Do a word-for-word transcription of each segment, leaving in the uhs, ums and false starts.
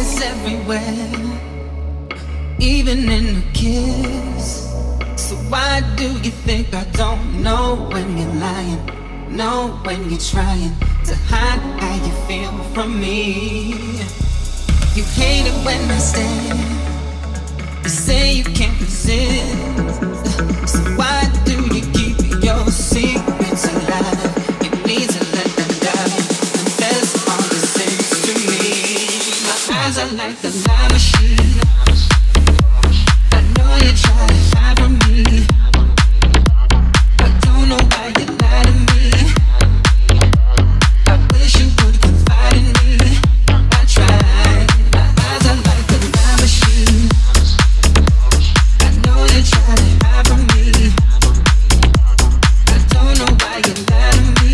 it's everywhere, even in a kiss. So why do you think I don't know when you're lying? Know when you're trying to hide how you feel from me. You hate it when I stare. You say you can't resist. So why do you keep your secrets alive? You need to let them die. Confess all the sins to me. My eyes are like the lie machine. I know you try to hide from me. I don't know why you lie to me. I wish you would confide in me. I tried. My eyes are like the lie machine. I know you try to hide from me. I don't know why you lie to me.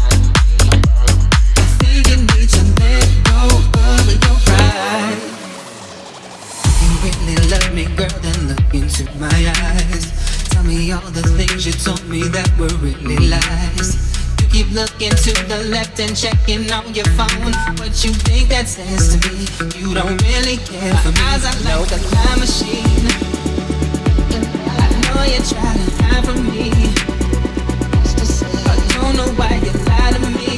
I think you need to let go of your pride. You really love me, girl, then look into my eyes. Tell me all the things you told me that were really lies. You keep looking to the left and checking on your phone. What you think that says to me? You don't really care for me. My eyes are like a lie machine. I know you try to hide from me. I don't know why you lie to me.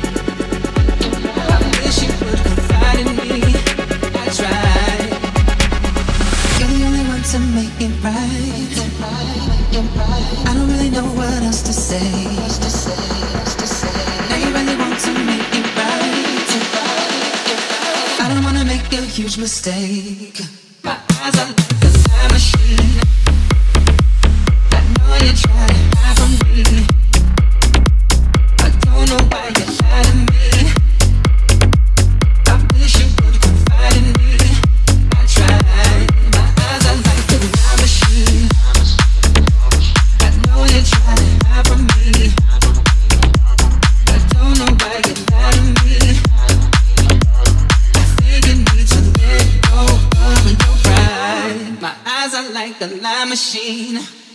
I wish you would confide in me. I tried. You're the only one to make it right. I don't really know what else to say. Now you really want to make it right. I don't wanna make a huge mistake. My eyes are like a lie machine. I know you try to hide from me. I don't know why you lie to me. I wish you would confide in me. I tried. My eyes are like a lie machine. I know you try to hide from me. I don't know why you lie to me. I think you need to let go of your pride. My eyes are like a lie machine.